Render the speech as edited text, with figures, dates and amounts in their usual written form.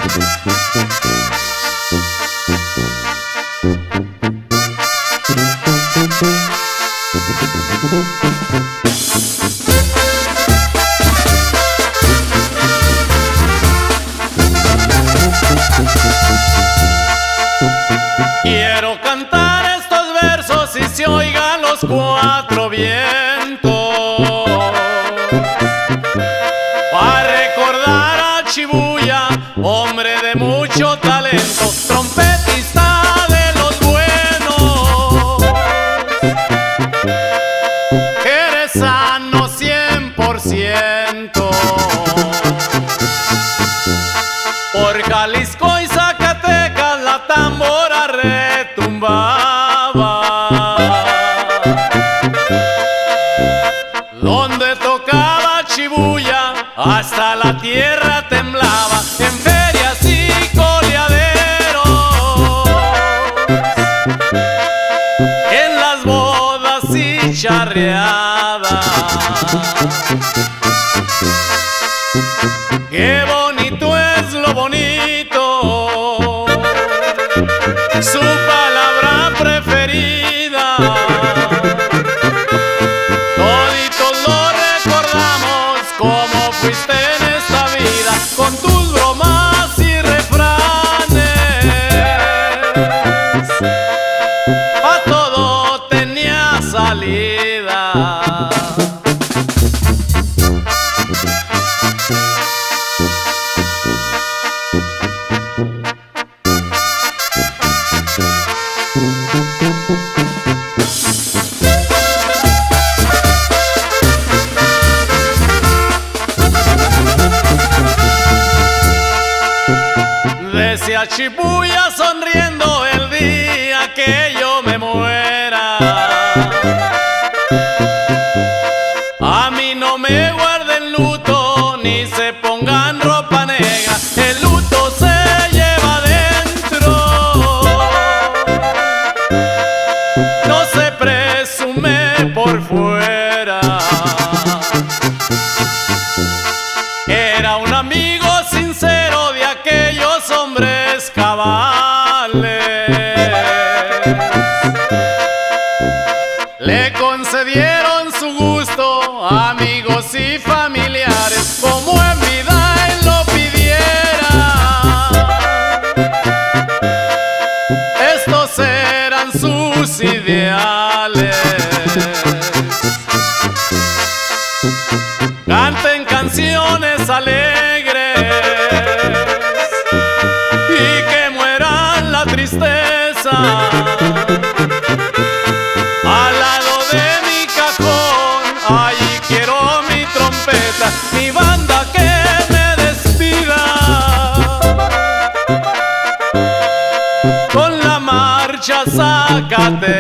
Quiero cantar estos versos y se oigan los cuatro vientos, para recordar a Chibuya, hombre de mucho talento, trompetista de los buenos. Eres sano 100%. Por Jalisco y Zacatecas la tambora retumbaba, donde tocaba Chibuya hasta la tierra temblaba. En ferias y coleaderos, en las bodas y charreadas, qué bonito es lo bonito, su palabra preferida. Toditos lo recordamos como fuiste en esta vida, con tus bromas y refranes. A todo tenía salida. Decía Chibuya sonriendo el día que yo me muera, a mí no me guarden luto ni se pongan ropa negra, el luto se lleva dentro, no se presume por fuera. Era un amigo sincero de aquellos hombres cabales, le concedieron su gusto amigos y familiares, como en vida él lo pidiera. Estos eran sus ideales. Canten canciones alegres y que mueran la tristeza. Al lado de mi cajón, allí quiero mi trompeta, mi banda que me despida con la marcha Zacatecas.